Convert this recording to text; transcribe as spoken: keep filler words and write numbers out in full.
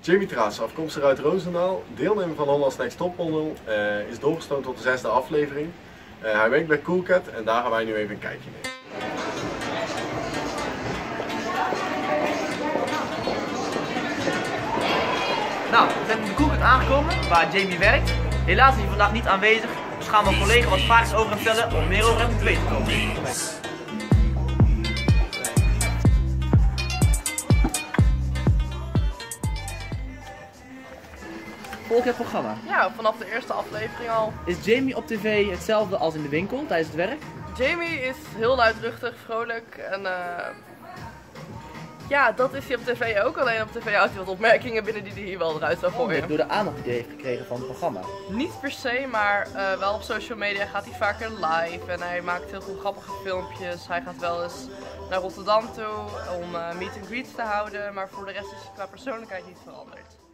Jamie Traas, afkomstig uit Roosendaal, deelnemer van Holland's Next Topmodel, uh, is doorgestoomd tot de zesde aflevering. Uh, hij werkt bij Coolcat en daar gaan wij nu even een kijkje nemen. Nou, we zijn in de Coolcat aangekomen waar Jamie werkt. Helaas is hij vandaag niet aanwezig, dus gaan we een collega wat vragen over hem stellen om meer over hem te weten te komen. Volg het programma? Ja, vanaf de eerste aflevering al. Is Jamie op tv hetzelfde als in de winkel tijdens het werk? Jamie is heel luidruchtig, vrolijk en uh, ja, dat is hij op tv ook. Alleen op tv houdt hij wat opmerkingen binnen die hij hier wel eruit zou gooien. Door de aandacht die hij heeft gekregen van het programma? Niet per se, maar uh, wel op social media gaat hij vaker live en hij maakt heel veel grappige filmpjes. Hij gaat wel eens naar Rotterdam toe om uh, meet and greets te houden, maar voor de rest is hij qua persoonlijkheid niet veranderd.